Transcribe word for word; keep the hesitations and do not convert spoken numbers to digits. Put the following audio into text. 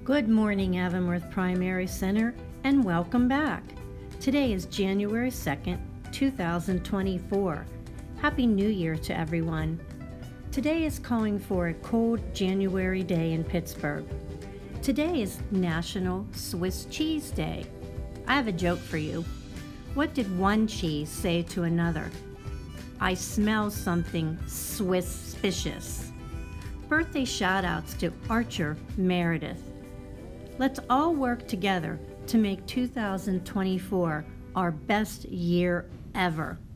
Good morning, Avonworth Primary Center, and welcome back. Today is January second, two thousand twenty-four. Happy New Year to everyone. Today is calling for a cold January day in Pittsburgh. Today is National Swiss Cheese Day. I have a joke for you. What did one cheese say to another? I smell something Swiss-spicious. Birthday shout-outs to Archer Meredith. Let's all work together to make two thousand twenty-four our best year ever.